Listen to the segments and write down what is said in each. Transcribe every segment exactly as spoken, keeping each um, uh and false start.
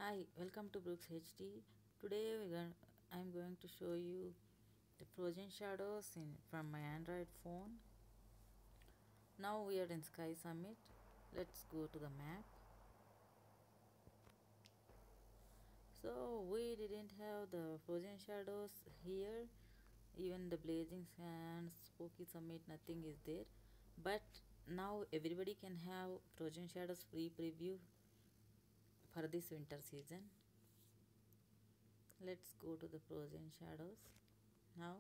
Hi, welcome to Brooks H D. Today we're going I'm going to show you the frozen shadows in from my Android phone. Now we are in Sky Summit. Let's go to the map. So we didn't have the frozen shadows here. Even the blazing sands, spooky summit, nothing is there. But now everybody can have frozen shadows free preview for this winter season. Let's go to the frozen shadows now.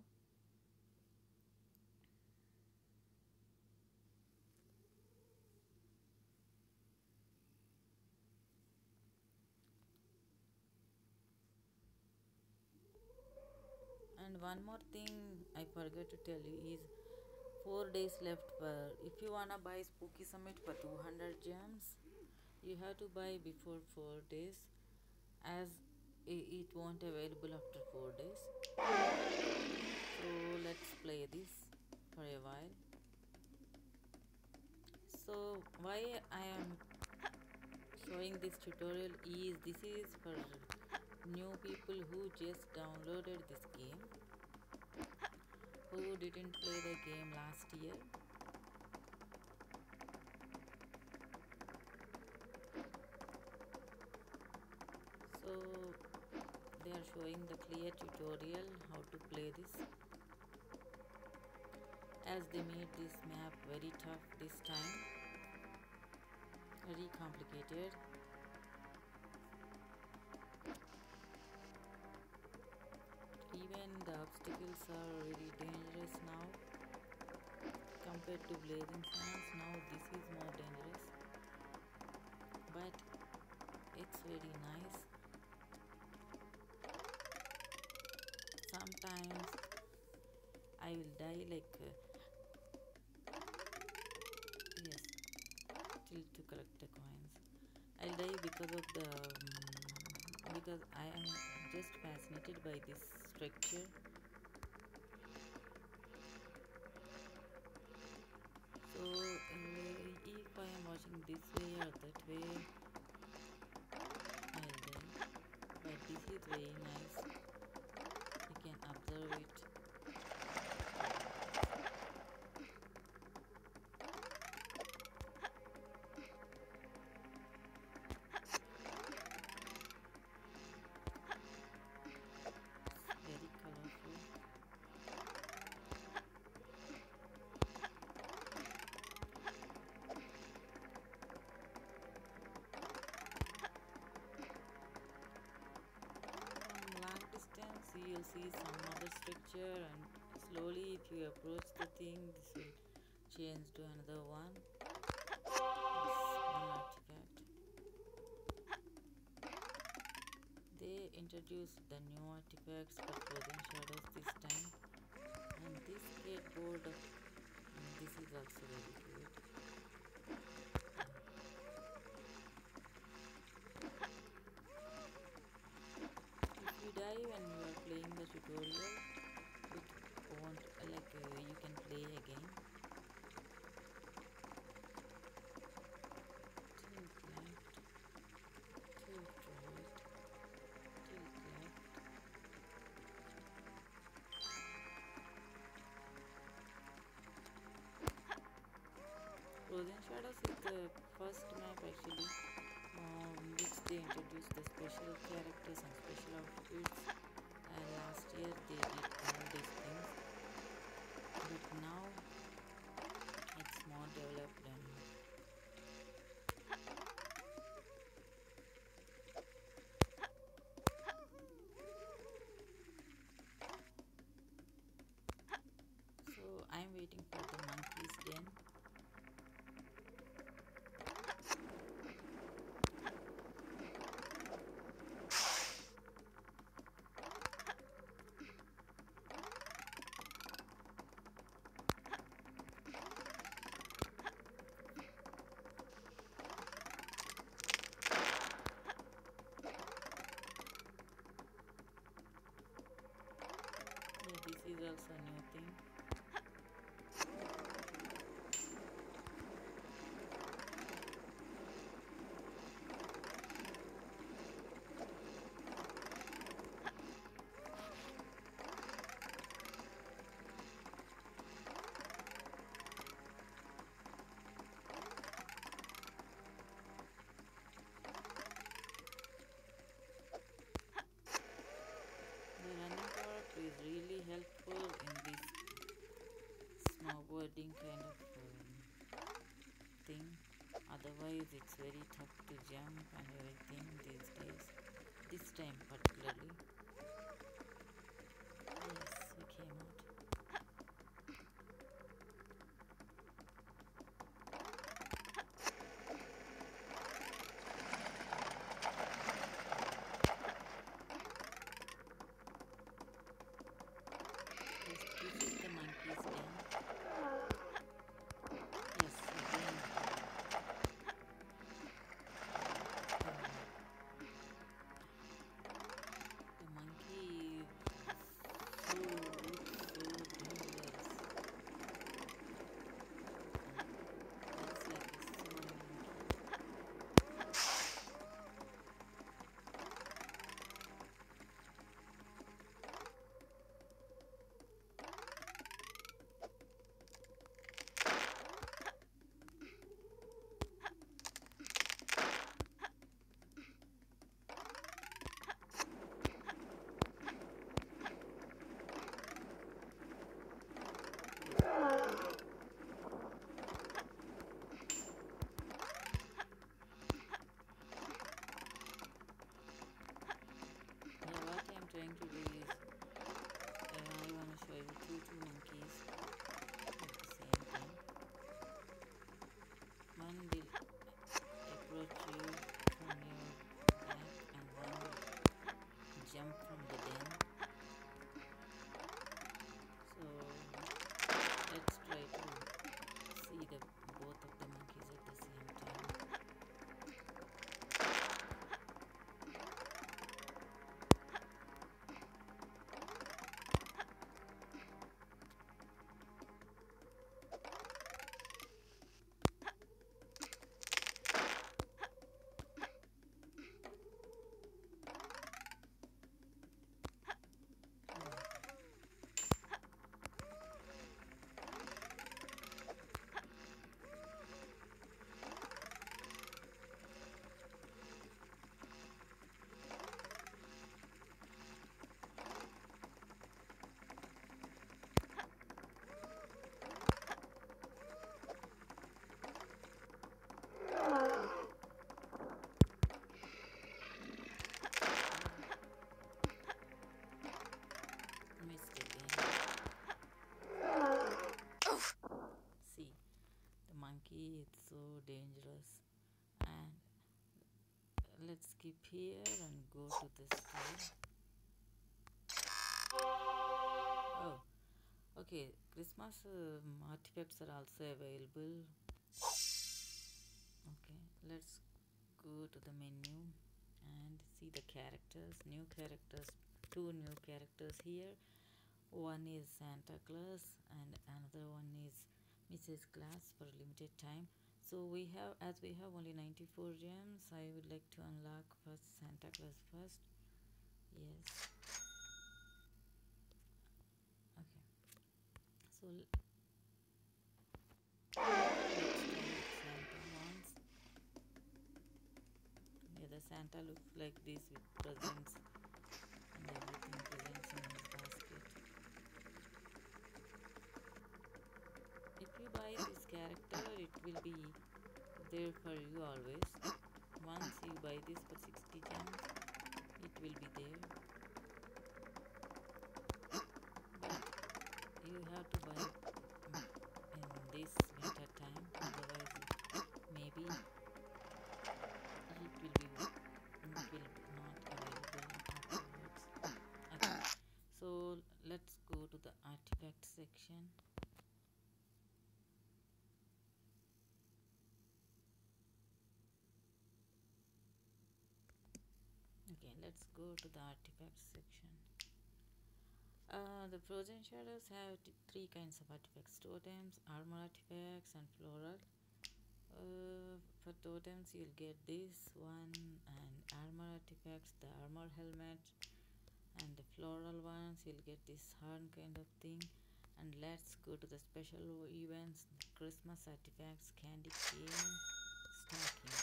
And one more thing I forgot to tell you is four days left for if you wanna buy Spooky Summit for two hundred gems, you have to buy before four days as it won't available after four days. So let's play this for a while. So why I am showing this tutorial is this is for new people who just downloaded this game, who didn't play the game last year. So they are showing the clear tutorial how to play this, as they made this map very tough this time, very complicated. Even the obstacles are very dangerous now compared to blazing sands. Now this is more dangerous, but it's very nice. Sometimes I will die like uh, yes, till to collect the coins. I'll die because of the um, because I am just fascinated by this structure. So uh, if I am watching this way or that way, I'll die. But this is very nice. You can observe it. Very colorful. From long distance, you'll see some other structure, and slowly, if you approach the thing, this will change to another one. This one artifact. They introduced the new artifacts for frozen shadows this time, and this skateboard, mm, this is also very good. If you die when you are playing the tutorial, it won't like uh, you can play again. Tilt left, tilt right, tilt left. Frozen Shadows is the first map actually, um, which they introduced the special characters and special outfits. And last year they did all these things, but now it's more developed and so I'm waiting for the monkeys den. Yeah, this is also a new thing. reading kind of um, thing. Otherwise, it's very tough to jump and everything these days. This time, particularly. Yes, we came out. Yes, this is the monkey's den. Yes, again. The monkey is so, so dangerous. That's like a small monkey. Yeah, what I'm trying to do is uh, I want to show you two two monkeys at the same time. One will approach you from your back and one will jump from the den. So let's try to see the both of the monkeys at the same time. Missed again. See, the monkey is so dangerous. And let's skip here and go to this side. Oh, okay. Christmas um, artifacts are also available. Okay, let's go to the menu and see the characters. New characters, two new characters here. One is Santa Claus and another one is Missus Claus for limited time. So we have, as we have only ninety-four gems, I would like to unlock first Santa Claus first. Yes. Okay. So let's try Santa once. Yeah, the Santa looks like this with presents and everything, presents in his basket. If you buy this character, it will be there for you always. Once you buy this for sixty gems, it will be there. But you have to buy mm, in this winter time, otherwise it, maybe it will be it will not available afterwards. Okay, so let's go to the artifact section. Okay, let's go to the artifacts section. Uh, the frozen shadows have t- three kinds of artifacts: totems, armor artifacts, and floral. Uh, for totems, you'll get this one, and armor artifacts, the armor helmet, and the floral ones, you'll get this horn kind of thing. And let's go to the special events: the Christmas artifacts, candy cane, stocking.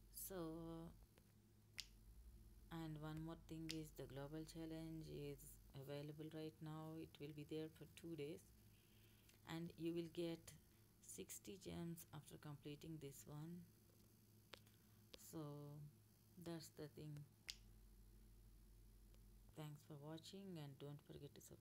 So, and one more thing is the global challenge is available right now. It will be there for two days, and you will get sixty gems after completing this one. So that's the thing. Thanks for watching, and don't forget to subscribe.